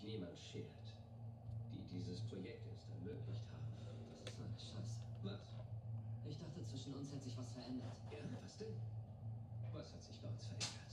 sich niemand schert, die dieses Projekt erst ermöglicht haben. Das ist eine Scheiße. Was? Ich dachte, zwischen uns hätte sich was verändert. Ja, was denn? Was hat sich bei uns verändert?